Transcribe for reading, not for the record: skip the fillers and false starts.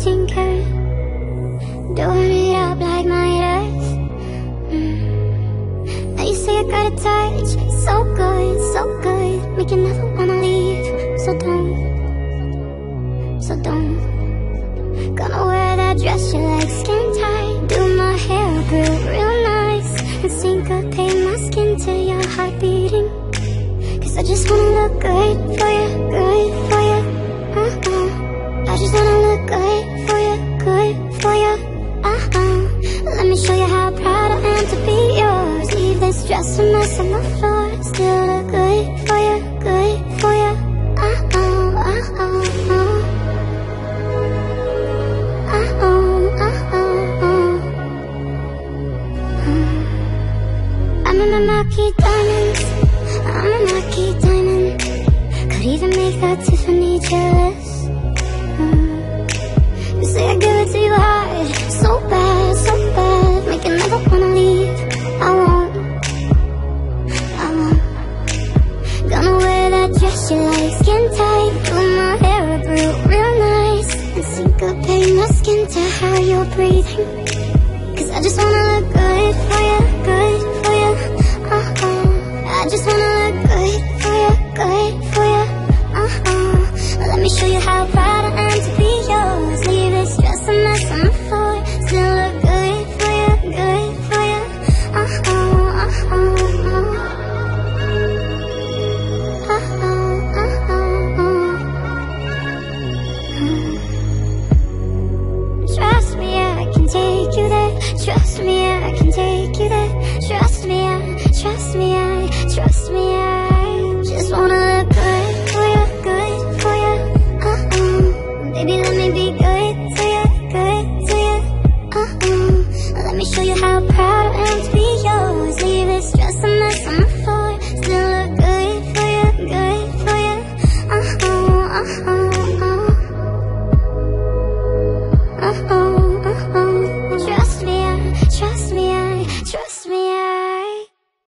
tinker, doing it up like my earth. Now you say I got a touch, so good, make you never wanna leave. So don't. Gonna wear that dress you like, skin tight, do my hair up real nice, and syncopate my skin to your heart beating. Cause I just wanna look good for you, good for you. I just wanna look good for you, good for you. Let me show you how proud I am to be yours. Leave this dress a mess on the floor, still look good for you, good for you. I'm a marquee diamond, I'm a marquee diamond. Could even make that Tiffany jealous. You say I give it to you hard, so bad, make you never wanna leave. I won't. Gonna wear that dress you like, skin tight, do my hair up real nice, and syncopate my skin to how you're breathing. Cause I just wanna look good for you, good for you. I just wanna